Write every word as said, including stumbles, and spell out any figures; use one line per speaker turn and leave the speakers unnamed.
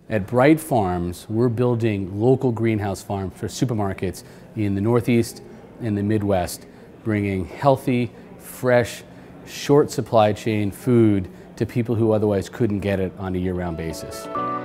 At Bright Farms, we're building local greenhouse farms for supermarkets in the Northeast and the Midwest, bringing healthy, fresh, short supply chain food to people who otherwise couldn't get it on a year-round basis.